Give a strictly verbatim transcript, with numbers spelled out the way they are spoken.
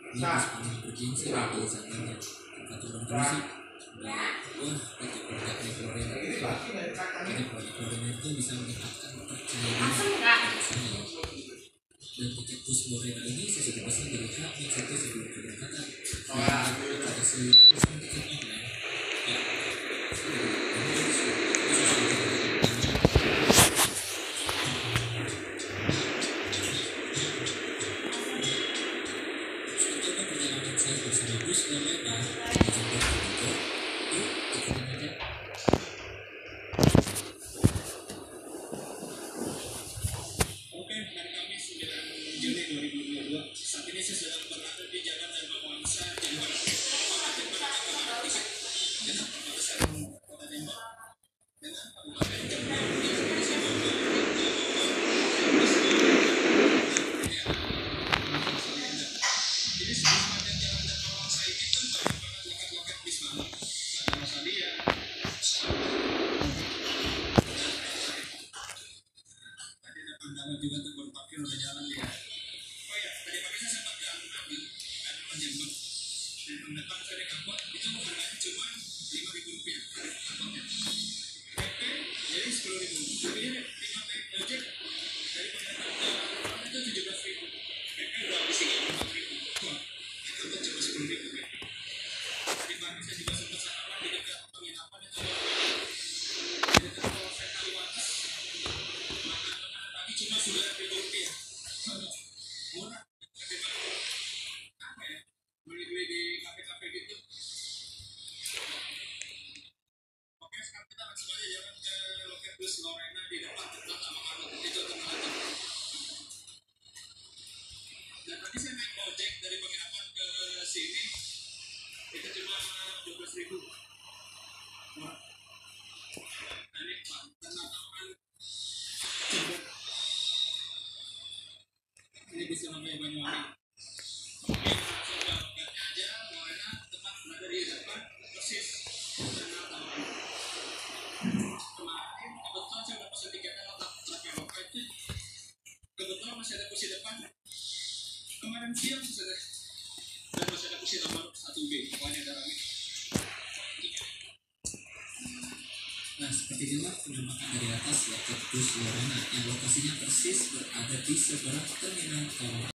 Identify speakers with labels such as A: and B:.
A: ini pas paling bergengsi di zamannya satu orang terus sih. Nah, wah itu produknya Florena jadi produk Florena itu bisa meningkatkan kepercayaan saya. Dan tiket bus Florena ini saya sudah pesan dari H minus satu sebelum keberangkatan. Nah, aplikasi itu pesan tiket online ya. Bus Florena di Jember Bogor yuk ikutin aja.
B: Oke, hari Kamis sembilan Juni dua ribu dua puluh dua. Saat ini saya sedang berada di Jalan Dharmawangsa, Jember. Kabupaten Jember, dengan Kota Besar Kota Jember, dengan Kabupaten Jember, Provinsi Bogor. Jadi sepanjang Jalan Dharmawangsa ini kan banyak banget loket-loket bis malam. Ada Rosalia, tadi ada pandangan juga tuh baru parkir udah jalan ya. Oh ya, tadi pagi saya sempat ke alun-alun, alun-alun Jember. Dan mendepan saya naik angkot, itu harganya cuma lima ribu rupiah. Angkotnya. P P jadi sepuluh ribu. Tapi ini lima P ojek dari pendepan ke alun-alun itu tujuh belas ribu. P P udah habis tiga puluh empat ribu. Wah, itu angkot cuma sepuluh ribu. Tadi pagi saya juga sempat sarapan di dekat penginapan itu. Di dekat Polsek Kaliwates. Makan makanan pagi cuma sembilan ribu rupiah. Murah. Apa ya? Beli-beli di kafe-kafe gitu. Oke, sekarang kita langsung aja jalan ke loket bus Lorena di depan Tepat sama Karut. Itu tengah-tengah. Dan tadi saya naik ojek dari penginapan ke sini. Itu cuma dua belas ribu. Wah. Ini Pak, tenang aman. Ini bisa namanya Banyuwangi. Oke, langsung ke loketnya aja. Lorena tepat berada di depan persis Danau Taman. Kemarin kebetulan saya udah pesan tiketnya lewat Traveloka itu. Kebetulan masih ada kursi depan. Kemarin siang masih ada. Dan masih ada kursi nomor satu B. Pokoknya ada rame.
A: Nah, seperti inilah penampakan dari atas loket bus Lorena yang lokasinya persis berada di seberang terminal tol